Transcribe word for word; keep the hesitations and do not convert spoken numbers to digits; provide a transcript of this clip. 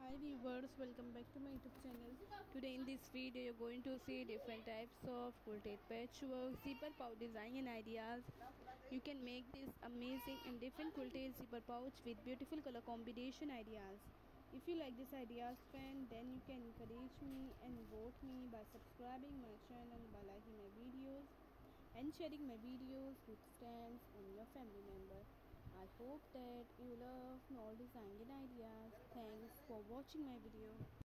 Hi viewers, welcome back to my YouTube channel. Today in this video you're going to see different types of quilted patchwork, zipper pouch design and ideas. You can make this amazing and different quilted zipper pouch with beautiful color combination ideas. If you like this ideas friend, then you can encourage me and vote me by subscribing my channel, by liking my videos and sharing my videos with friends and your family members. I hope that you love all design and ideas. Thanks for watching my video.